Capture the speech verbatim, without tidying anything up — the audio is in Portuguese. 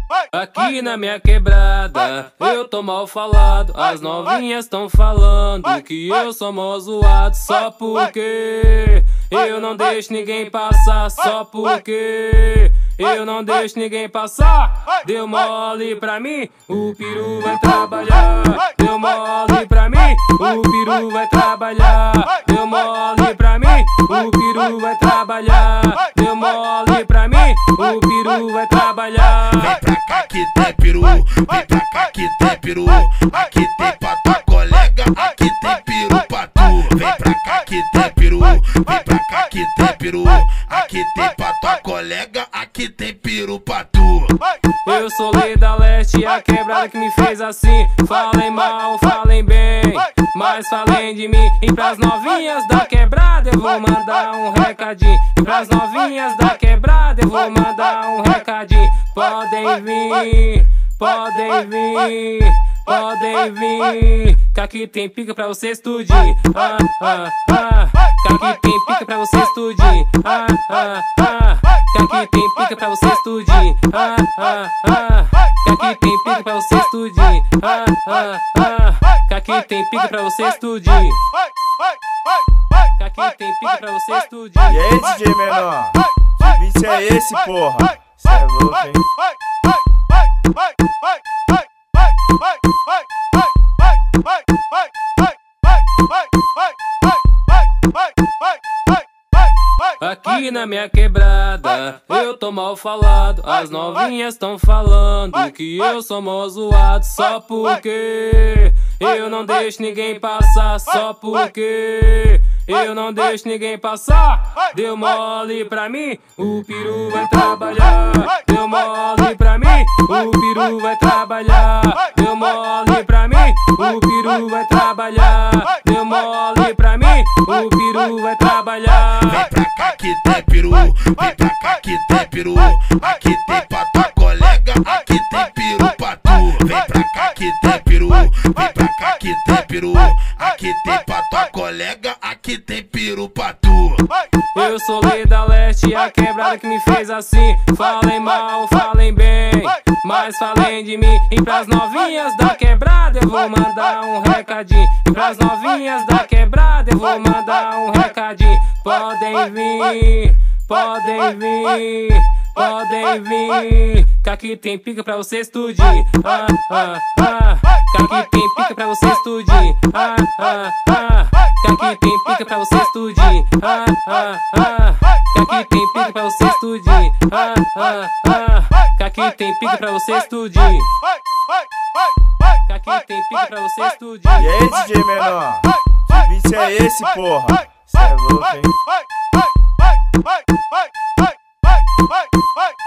Aqui na minha quebrada eu tô mal falado. As novinhas tão falando que eu sou mó zoado. Só porque eu não deixo ninguém passar. Só porque eu não deixo ninguém passar. Deu mole pra mim, o peru vai trabalhar. Deu mole pra mim, o peru vai trabalhar. Deu mole pra mim, o peru vai trabalhar. Deu mole pra mim, o peru vai trabalhar. Vem pra cá que tem peru, vem pra cá que tem peru. Aqui tem pra tua colega, aqui tem peru pra tu. Vem pra cá que tem peru, vem pra cá que tem peru. Aqui tem pra tua colega, aqui tem peru pra tu. Eu sou lei da leste, a quebrada que me fez assim. Falem mal, falem bem, mas falem de mim. E pras novinhas da quebrada eu vou mandar um recadinho. E pras novinhas da quebrada eu vou mandar um recadinho. Podem vir, podem vir, podem vir, que aqui tem pica pra vocês tudinho. Ah, ah, ah, que aqui tem pica pra vocês tudinho. Ah, ah, ah, que aqui tem pica pra vocês tudinho. Ah, ah, ah, que aqui tem pica pra vocês tudinho. Ah, ah, ah, que aqui tem pica pra vocês tudinho. Que aqui tem pica pra vocês tudinho. E aí, D J Menor? Que beat é esse, porra? Cê é louco, hein? Aqui na minha quebrada eu tô mal falado. As novinhas tão falando que eu sou mó zoado. Só porque eu não deixo ninguém passar. Só porque eu não deixo ninguém passar. Deu mole pra mim, o peru vai trabalhar. Deu mole pra mim, o peru vai trabalhar. Deu mole pra mim, o peru vai trabalhar. Deu mole pra mim, o peru vai trabalhar. Vem pra cá que tem peru, vem pra cá que tem peru. Aqui tem pra tua colega, aqui tem peru pra tu. Vem pra cá que tem peru, vem pra cá que tem peru. Aqui tem pra tua colega, aqui tem peru pra tu. Eu sou lei da leste, a quebrada que me fez assim. Falem mal, falem bem, mas falem de mim. E pras novinhas da quebrada eu vou mandar um recadinho. E pras novinhas da quebrada eu vou mandar um recadinho. Podem vir, podem vir, podem vir, que aqui tem pica pra vocês tudinho. Ah, ah, ah, que aqui tem pica pra vocês tudinho. Ah, ah, ah, que aqui tem pica pra vocês tudinho. Ah, ah, ah, que aqui tem pica pra vocês tudinho. Ah, ah, ah, que aqui tem pica pra vocês tudinho. Que aqui tem pica pra vocês tudinho. E aí, D J Menor? Que beat é esse, porra? Cê é louco, hein?